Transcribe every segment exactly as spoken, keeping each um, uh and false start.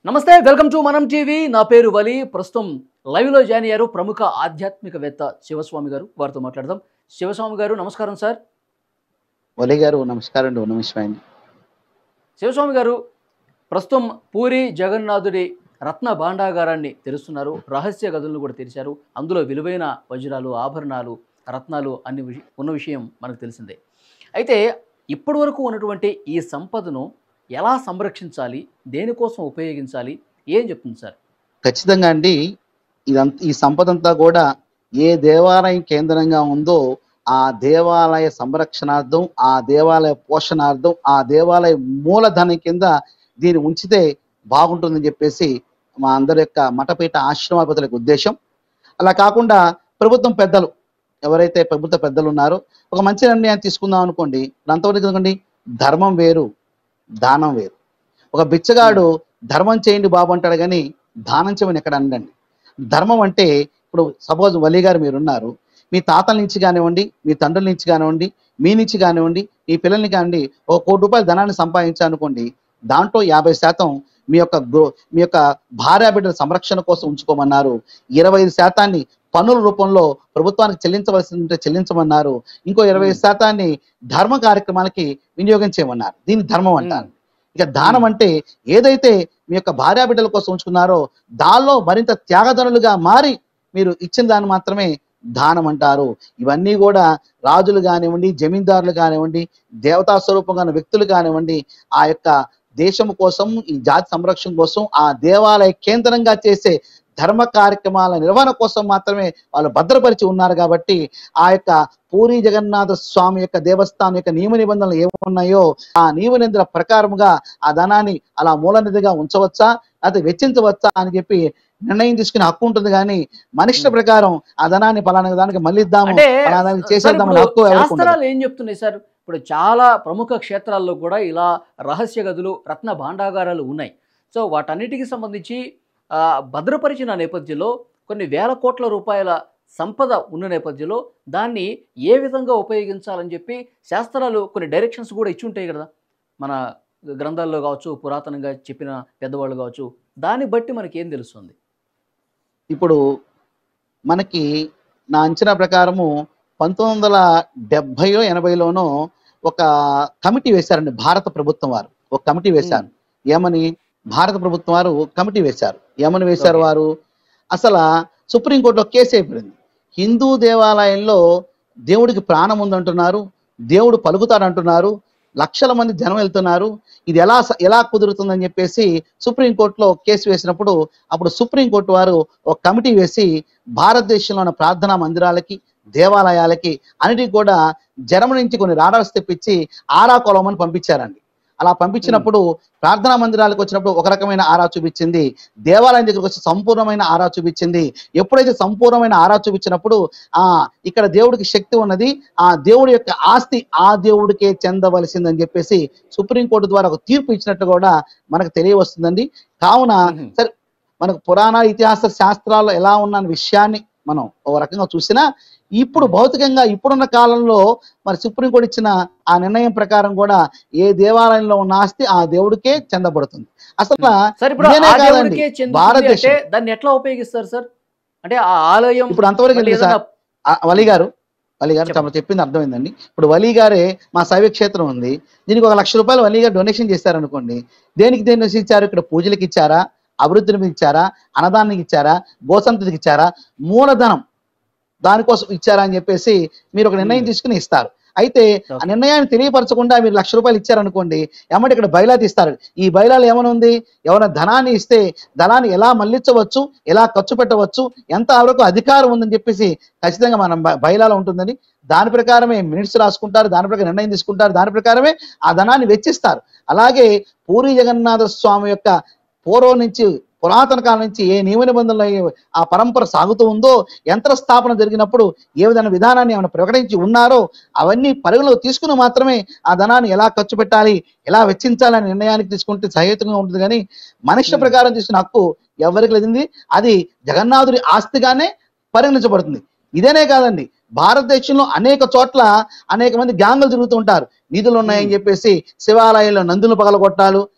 నమస్తే, welcome to మనం TV. నా పేరు వలి. ప్రస్తుతం లైవ్ లో జాయిన్ అయ్యారు ప్రముఖ ఆధ్యాత్మికవేత్త శివస్వామి గారు. వారితో మాట్లాడదాం. శివస్వామి గారు నమస్కారం సార్. వలి గారు నమస్కారం అండి. నమస్కారం. శివస్వామి గారు ప్రస్తుతం పూరి జగన్నాథుడి రత్న భాండాగారాన్ని తెరుస్తున్నారు. రహస్య గదులను కూడా తెరిచారు. అందులో విలువైన వజ్రాలు, ఆభరణాలు, రత్నాలు అన్ని ఉన్న విషయం మనకు తెలిసిందే. అయితే ఇప్పటి వరకు ఉన్నటువంటి ఈ సంపదను ఎలా సంరక్షించాలి, దేనికోసం ఉపయోగించాలి, ఏం చెప్తుంది సార్? ఖచ్చితంగా అండి. ఇదంతా ఈ సంపద అంతా కూడా ఏ దేవాలయం కేంద్రంగా ఉందో ఆ దేవాలయ సంరక్షణార్థం, ఆ దేవాలయ పోషణార్థం, ఆ దేవాలయ మూలధనం కింద దీన్ని ఉంచితే బాగుంటుందని చెప్పేసి మా అందరి యొక్క మఠపీఠ ఆశ్రమాధిపతుల యొక్క ఉద్దేశం. అలా కాకుండా ప్రభుత్వం పెద్దలు ఎవరైతే ప్రభుత్వ పెద్దలు ఉన్నారో ఒక మంచి నిర్ణయాన్ని తీసుకుందాం అనుకోండి. అంతవరకు ఎందుకండి, ధర్మం వేరు, దానం వేరు. ఒక బిచ్చగాడు ధర్మం చేయండి బాబు అంటాడు, కానీ దానం చేయమని ఎక్కడ అండండి. ధర్మం అంటే ఇప్పుడు సపోజ్ వలి గారు మీరున్నారు, మీ తాతల నుంచి కానివ్వండి, మీ తండ్రుల నుంచి కానివ్వండి, మీ నుంచి కానివ్వండి, మీ పిల్లల్ని కానివ్వండి, ఒక కోటి రూపాయల ధనాన్ని సంపాదించాలనుకోండి. దాంట్లో యాభై శాతం మీ యొక్క మీ యొక్క భార్య బిడ్డల సంరక్షణ కోసం ఉంచుకోమన్నారు. ఇరవై ఐదు శాతాన్ని పన్నుల రూపంలో ప్రభుత్వానికి చెల్లించవలసి ఉంటే చెల్లించమన్నారు. ఇంకో ఇరవై ఐదు శాతాన్ని ధర్మ కార్యక్రమాలకి వినియోగం చేయమన్నారు. దీన్ని ధర్మం అంటారు. ఇక దానం అంటే ఏదైతే మీ యొక్క భార్య బిడ్డల కోసం ఉంచుకున్నారో దానిలో మరింత త్యాగధనులుగా మారి మీరు ఇచ్చిన దాన్ని మాత్రమే దానం అంటారు. ఇవన్నీ కూడా రాజులు కానివ్వండి, జమీందారులు కానివ్వండి, దేవతా స్వరూపంగా ఉన్న వ్యక్తులు కానివ్వండి, ఆ యొక్క దేశం కోసం, ఈ జాతి సంరక్షణ కోసం, ఆ దేవాలయ కేంద్రంగా చేసే ధర్మ కార్యక్రమాల నిర్వహణ కోసం మాత్రమే వాళ్ళు భద్రపరిచి ఉన్నారు. కాబట్టి ఆ యొక్క పూరి జగన్నాథ స్వామి యొక్క దేవస్థానం యొక్క నియమ నిబంధనలు ఏమున్నాయో ఆ నియమ నిబంధనల ప్రకారముగా ఆ ధనాన్ని అలా మూలనిధిగా ఉంచవచ్చా, అది వెచ్చించవచ్చా అని చెప్పి నిర్ణయం తీసుకునే హక్కు ఉంటుంది. కానీ మనిషి ప్రకారం ఆ ధనాన్ని పలానా దానికి మళ్ళీ ఇద్దాము, పలానానికి చేసేద్దామని హక్కు శాస్త్రాలు ఏం చెప్తున్నాయి సార్? ఇప్పుడు చాలా ప్రముఖ క్షేత్రాల్లో కూడా ఇలా రహస్య గదులు, రత్న భాండాగారాలు ఉన్నాయి. సో వాటన్నిటికి సంబంధించి భద్రపరిచిన నేపథ్యంలో కొన్ని వేల కోట్ల రూపాయల సంపద ఉన్న నేపథ్యంలో దాన్ని ఏ విధంగా ఉపయోగించాలని చెప్పి శాస్త్రాలు కొన్ని డైరెక్షన్స్ కూడా ఇచ్చి ఉంటాయి కదా, మన గ్రంథాల్లో కావచ్చు, పురాతనంగా చెప్పిన పెద్దవాళ్ళు కావచ్చు. దాన్ని బట్టి మనకి ఏం తెలుస్తుంది? ఇప్పుడు మనకి నా అంచనా ప్రకారము పంతొమ్మిది వందల డెబ్బైలో ఎనభైలోనో ఒక కమిటీ వేశారండి భారత ప్రభుత్వం వారు. ఒక కమిటీ వేశారు. ఏమని? భారత ప్రభుత్వం వారు కమిటీ వేశారు. ఏమని వేశారు వారు? అసలు సుప్రీంకోర్టులో కేసు అయిపోయింది. హిందూ దేవాలయంలో దేవుడికి ప్రాణం ఉందంటున్నారు, దేవుడు పలుకుతాడంటున్నారు, లక్షల మంది జనం వెళ్తున్నారు, ఇది ఎలా ఎలా కుదురుతుందని చెప్పేసి సుప్రీంకోర్టులో కేసు వేసినప్పుడు అప్పుడు సుప్రీంకోర్టు వారు ఒక కమిటీ వేసి భారతదేశంలో ఉన్న ప్రార్థనా మందిరాలకి, దేవాలయాలకి అన్నిటికీ కూడా జర్మనీ నుంచి కొన్ని రాడార్స్ తెప్పించి ఆరా కొలమని పంపించారండి. అలా పంపించినప్పుడు ప్రార్థనా మందిరాలకు వచ్చినప్పుడు ఒక రకమైన ఆరా చూపించింది, దేవాలయం దగ్గరకు వచ్చి సంపూర్ణమైన ఆరా చూపించింది. ఎప్పుడైతే సంపూర్ణమైన ఆరా చూపించినప్పుడు ఆ ఇక్కడ దేవుడికి శక్తి ఉన్నది, ఆ దేవుడి యొక్క ఆస్తి ఆ దేవుడికే చెందవలసిందని చెప్పేసి సుప్రీంకోర్టు ద్వారా ఒక తీర్పు ఇచ్చినట్టు కూడా మనకు తెలియవస్తుందండి. కావున సరే, మనకు పురాణ ఇతిహాస శాస్త్రాల్లో ఎలా ఉన్న విషయాన్ని మనం ఒక రకంగా చూసినా ఇప్పుడు భౌతికంగా ఇప్పుడున్న కాలంలో మరి సుప్రీంకోర్టు ఇచ్చిన ఆ నిర్ణయం ప్రకారం కూడా ఏ దేవాలయంలో ఉన్న ఆస్తి ఆ దేవుడికే చెందబడుతుంది. అసలు భారతదేశం దాన్ని ఎట్లా ఉపయోగిస్తారు సార్? అంటే ఆ ఆలయం ఇప్పుడు అంతవరకు వలి గారు వలి గారు తమ చెప్పింది అర్థమైందండి. ఇప్పుడు వలి గారే మా శైవ క్షేత్రం ఉంది, దీనికి ఒక లక్ష రూపాయలు వలి గారు డొనేషన్ చేశారనుకోండి. దేనికి దేనికి ఇచ్చారు? ఇక్కడ పూజలకు ఇచ్చారా, అభివృద్ధికి ఇచ్చారా, అన్నదానానికి ఇచ్చారా, గోసంతతికి ఇచ్చారా, మూలధనం దానికోసం ఇచ్చారా అని చెప్పేసి మీరు ఒక నిర్ణయం తీసుకుని ఇస్తారు. అయితే ఆ నిర్ణయాన్ని తెలియపరచకుండా మీరు లక్ష రూపాయలు ఇచ్చారనుకోండి, ఏమంటే ఇక్కడ బైలా తీస్తారు. ఈ బైలాలు ఏమైనా ఉంది, ఎవరైనా ధనాన్ని ఇస్తే ధనాన్ని ఎలా మళ్లించవచ్చు, ఎలా ఖర్చు పెట్టవచ్చు, ఎంత వరకు అధికారం ఉందని చెప్పేసి ఖచ్చితంగా మనం బైలాలో ఉంటుందని దాని ప్రకారమే మినిట్స్ రాసుకుంటారు, దాని ప్రకారం నిర్ణయం తీసుకుంటారు, దాని ప్రకారమే ఆ ధనాన్ని వెచ్చిస్తారు. అలాగే పూరి జగన్నాథ స్వామి యొక్క పూర్వం నుంచి పురాతన కాలం నుంచి ఏ నియమ నిబంధనలు ఆ పరంపర సాగుతూ ఉందో, యంత్ర స్థాపన జరిగినప్పుడు ఏ విధమైన విధానాన్ని ఏమైనా ప్రకటించి ఉన్నారో అవన్నీ పరిగణలో తీసుకుని మాత్రమే ఆ ధనాన్ని ఎలా ఖర్చు పెట్టాలి, ఎలా వెచ్చించాలని నిర్ణయానికి తీసుకుంటే సహేతుకంగా ఉంటుంది. కానీ మనిషి ప్రకారం తీసుకున్న హక్కు ఎవరికి లేదండి. అది జగన్నాథుడి ఆస్తిగానే పరిగణించబడుతుంది. ఇదేనే కాదండి, భారతదేశంలో అనేక చోట్ల అనేక మంది గ్యాంగులు తిరుగుతూ ఉంటారు. నిధులు ఉన్నాయని చెప్పేసి శివాలయంలో నందులు పగలగొట్టాలు,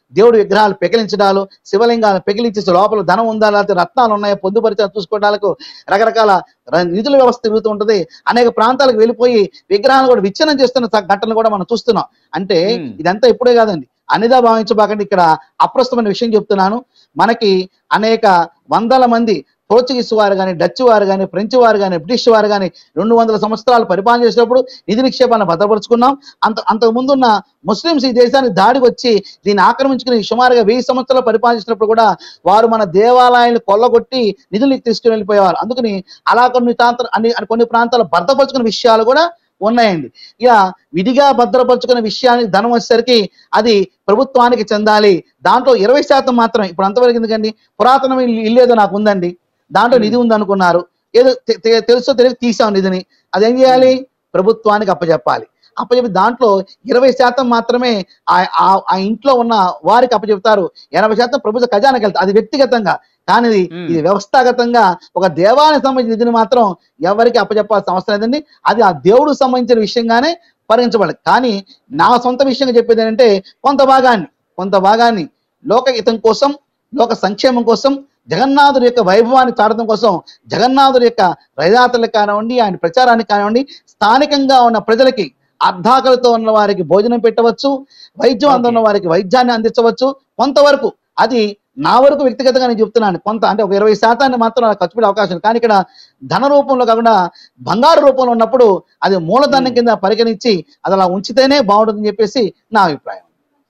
దేవుడి విగ్రహాలు పెకిలించడాలు, శివలింగాలు పెకిలించేసి లోపల ధనం ఉందా లేకపోతే రత్నాలు ఉన్నాయో పొందుపరిచా చూసుకోవడానికి రకరకాల ర- నిధుల వ్యవస్థ తిరుగుతూ ఉంటుంది. అనేక ప్రాంతాలకు వెళ్ళిపోయి విగ్రహాలు కూడా విచ్ఛిన్నం చేస్తున్న స- ఘటనలు కూడా మనం చూస్తున్నాం. అంటే ఉమ్, ఇదంతా ఇప్పుడే కాదండి, అనిదా భావించబాకండి. ఇక్కడ అప్రస్తుతమైన విషయం చెప్తున్నాను. మనకి అనేక వందల మంది పోర్చుగీస్ వారు కానీ, డచ్ వారు కానీ, ఫ్రెంచ్ వారు కానీ, బ్రిటిష్ వారు కానీ రెండు వందల సంవత్సరాలు పరిపాలన చేసినప్పుడు నిధి నిక్షేపాలను భద్రపరుచుకున్నాం. అంత అంతకు ముందున్న ముస్లింస్ ఈ దేశానికి దాడికి వచ్చి దీన్ని ఆక్రమించుకుని సుమారుగా వెయ్యి సంవత్సరాలు పరిపాలించినప్పుడు కూడా వారు మన దేవాలయాలు కొల్లగొట్టి నిధులు తీసుకుని వెళ్ళిపోయేవారు. అందుకని అలా కొన్ని ప్రాంతాలు అన్ని కొన్ని ప్రాంతాలు భద్రపరుచుకున్న విషయాలు కూడా ఉన్నాయండి. ఇక విడిగా భద్రపరుచుకున్న విషయానికి ధనం వచ్చేసరికి అది ప్రభుత్వానికి చెందాలి. దాంట్లో ఇరవై శాతం మాత్రమే. ఇప్పుడు అంతవరకు ఎందుకండి, పురాతన ఇల్లు ఇల్లు ఏదో నాకు ఉందండి, దాంట్లో ఉమ్, నిధి ఉంది అనుకున్నారు, ఏదో తె- తె- తెలుసో తెలియక తీసాం నిధిని, అదేం చేయాలి, ప్రభుత్వానికి అప్పచెప్పాలి. అప్పచెప్పి దాంట్లో ఇరవై శాతం మాత్రమే ఆ ఆ- ఆ ఇంట్లో ఉన్న వారికి అప్పచెప్తారు. ఎనభై శాతం ప్రభుత్వ ఖజానాకి వెళ్తారు. అది వ్యక్తిగతంగా. కానీ ఇది ఉమ్. ఇది వ్యవస్థాగతంగా ఒక దేవాలయానికి సంబంధించిన నిధిని మాత్రం ఎవరికి అప్పచెప్పాల్సిన అవసరం లేదండి. అది ఆ దేవుడికి సంబంధించిన విషయంగానే పరిగణించబడదు. కానీ నా సొంత విషయంగా చెప్పేది ఏంటంటే కొంత భాగాన్ని కొంత భాగాన్ని లోకహితం కోసం, లోక సంక్షేమం కోసం, జగన్నాథుడి యొక్క వైభవాన్ని చాటడం కోసం, జగన్నాథుడి యొక్క రథయాత్రలకు కానివ్వండి, ఆయన ప్రచారానికి కానివ్వండి, స్థానికంగా ఉన్న ప్రజలకి అర్ధాకలతో ఉన్న వారికి భోజనం పెట్టవచ్చు, వైద్యం అందున్న ఓకే. వారికి వైద్యాన్ని అందించవచ్చు. కొంతవరకు అది నా వరకు వ్యక్తిగతంగా నేను చెప్తున్నాను, కొంత అంటే ఒక ఇరవై శాతాన్ని మాత్రం నాకు ఖర్చు పెట్టే అవకాశం ఉంది. కానీ ఇక్కడ ధన రూపంలో కాకుండా బంగారు రూపంలో ఉన్నప్పుడు అది మూలధనం ఉమ్. కింద పరిగణించి అది అలా ఉంచితేనే బాగుంటుందని చెప్పేసి నా అభిప్రాయం.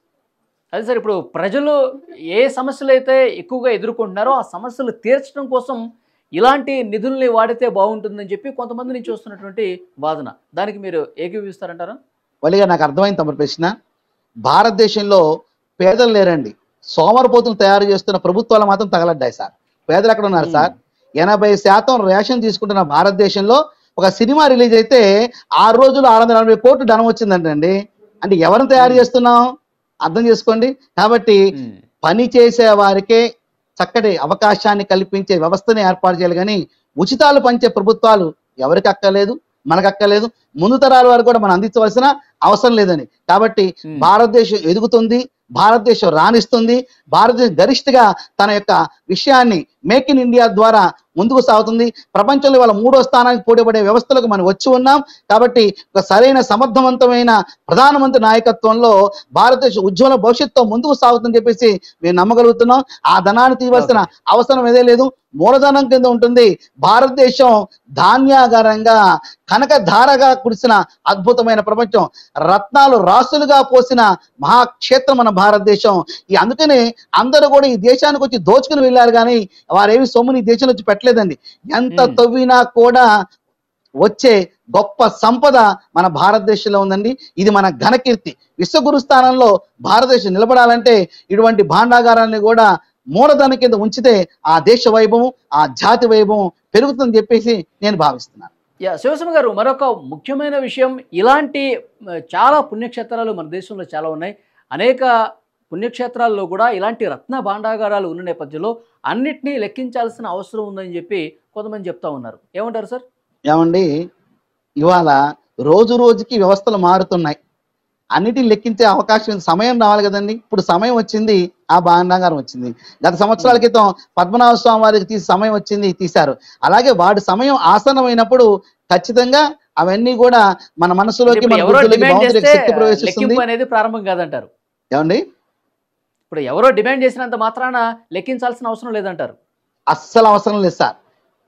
అదే సార్, ఇప్పుడు ప్రజలు ఏ సమస్యలు అయితే ఎక్కువగా ఎదుర్కొంటున్నారో ఆ సమస్యలు తీర్చడం కోసం ఇలాంటి నిధుల్ని వాడితే బాగుంటుందని చెప్పి కొంతమంది నుంచి వస్తున్నటువంటి వాదన, దానికి మీరు ఏకీభవిస్తారంటారా? వలిగా నాకు అర్థమైంది తమ ప్రశ్న. భారతదేశంలో పేదలు లేరండి, సోమరపోతులు తయారు చేస్తున్న ప్రభుత్వాలు మాత్రం తగలడ్డాయి సార్. పేదలు ఎక్కడ ఉన్నారు సార్? ఎనభై శాతం రేషన్ తీసుకుంటున్న భారతదేశంలో ఒక సినిమా రిలీజ్ అయితే ఆరు రోజులు ఆరు వందల నలభై కోట్లు ధనం వచ్చిందంటండి. అంటే ఎవరిని తయారు ఉమ్, చేస్తున్నాం అర్థం చేసుకోండి. కాబట్టి ఉమ్, పని చేసే వారికే చక్కటి అవకాశాన్ని కల్పించే వ్యవస్థని ఏర్పాటు చేయాలి. కానీ ఉచితాలు పంచే ప్రభుత్వాలు ఎవరికి అక్కర్లేదు, మనకు అక్కర్లేదు, ముందు తరాల వారు కూడా మనం అందించవలసిన అవసరం లేదని. కాబట్టి ఉమ్. భారతదేశం ఎదుగుతుంది, భారతదేశం రాణిస్తుంది, భారతదేశం గరిష్ఠగా తన యొక్క విషయాన్ని మేక్ ఇన్ ఇండియా ద్వారా ముందుకు సాగుతుంది. ప్రపంచంలో వాళ్ళ మూడో స్థానానికి పోటీపడే వ్యవస్థలకు మనం వచ్చి ఉన్నాం. కాబట్టి ఒక సరైన సమర్థవంతమైన ప్రధానమంత్రి నాయకత్వంలో భారతదేశం ఉజ్వల భవిష్యత్తుతో ముందుకు సాగుతుందని చెప్పేసి మేము నమ్మగలుగుతున్నాం. ఆ ధనాన్ని తీయవలసిన ఓకే. అవసరం ఏదే లేదు, మూలధనం కింద ఉంటుంది. భారతదేశం ధాన్యాగారంగా కనకధారగా కురిసిన అద్భుతమైన ప్రపంచం, రత్నాలు రాసులుగా పోసిన మహాక్షేత్రం మన భారతదేశం. ఈ అందుకనే అందరూ కూడా ఈ దేశానికి వచ్చి దోచుకుని వెళ్ళారు, కానీ వారేమి సొమ్ముని ఈ దేశంలో వచ్చి పెట్టలేదండి. ఎంత ఉమ్, తవ్వినా కూడా వచ్చే గొప్ప సంపద మన భారతదేశంలో ఉందండి. ఇది మన ఘనకీర్తి. విశ్వగురు స్థానంలో భారతదేశం నిలబడాలంటే ఇటువంటి భాండాగారాన్ని కూడా మూలధనం కింద ఉంచితే ఆ దేశ వైభవం, ఆ జాతి వైభవం పెరుగుతుందని చెప్పేసి నేను భావిస్తున్నాను. యా శివసింహ గారు, మరొక ముఖ్యమైన విషయం, ఇలాంటి మ, చాలా పుణ్యక్షేత్రాలు మన దేశంలో చాలా ఉన్నాయి. అనేక పుణ్యక్షేత్రాల్లో కూడా ఇలాంటి రత్న భాండాగారాలు ఉన్న నేపథ్యంలో అన్నిటినీ లెక్కించాల్సిన అవసరం ఉందని చెప్పి కొంతమంది చెప్తా ఉన్నారు. ఏమంటారు సార్? ఏమండి, ఇవాళ రోజు రోజుకి వ్యవస్థలు మారుతున్నాయి. అన్నిటిని లెక్కించే అవకాశం సమయం రావాలి కదండి. ఇప్పుడు సమయం వచ్చింది, ఆ భాండాగారం వచ్చింది. గత సంవత్సరాల ఉమ్, క్రితం పద్మనాభ స్వామి వారికి తీసి సమయం వచ్చింది, తీశారు. అలాగే వాడి సమయం ఆసన్నమైనప్పుడు ఖచ్చితంగా అవన్నీ కూడా మన అంటే మనసులోకి, ఇప్పుడు మన ఎవరో బుద్ధిలోకి డిమాండ్ భగవంతుడి చేస్తే శక్తి ఆ, ప్రవేశిస్తుంది. లెక్కింపు అనేది ప్రారంభం కాదంటారు. ఏమండి, ఇప్పుడు ఎవరో డిమాండ్ చేసినంత మాత్రాన లెక్కించాల్సిన అవసరం లేదంటారు. అస్సలు అవసరం లేదు సార్.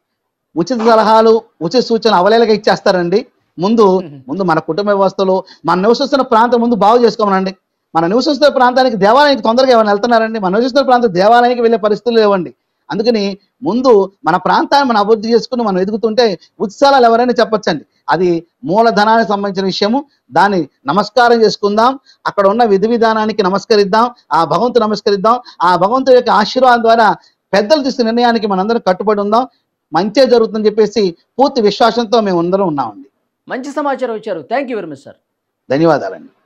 ఉచిత సలహాలు, ఉచిత సూచనలు అవలేలగా ఇచ్చేస్తారండి. ముందు ముందు మన కుటుంబ వ్యవస్థలో మన నివసిస్తున్న ప్రాంతం ముందు బాగు చేసుకోమనండి. మన నివసిస్తున్న ప్రాంతానికి దేవాలయానికి తొందరగా ఏమైనా వెళ్తున్నారండి? మన నివసిస్తున్న ప్రాంతం దేవాలయానికి వెళ్ళే పరిస్థితులు లేవండి. అందుకని ముందు మన ప్రాంతాన్ని మనం అభివృద్ధి చేసుకుని మనం ఎదుగుతుంటే ఉత్సవాలు ఎవరైనా చెప్పొచ్చండి. అది మూలధనానికి సంబంధించిన విషయము. దాన్ని నమస్కారం చేసుకుందాం, అక్కడ ఉన్న విధి విధానానికి నమస్కరిద్దాం, ఆ భగవంతుడు నమస్కరిద్దాం. ఆ భగవంతుడి యొక్క ఆశీర్వాదం ద్వారా పెద్దలు తీసుకున్న నిర్ణయానికి మనందరం కట్టుబడి ఉందాం. మంచే జరుగుతుందని చెప్పేసి పూర్తి విశ్వాసంతో మేము అందరం ఉన్నామండి. మంచి సమాచారం ఇచ్చారు. Thank you very much sir. ధన్యవాదాలండి.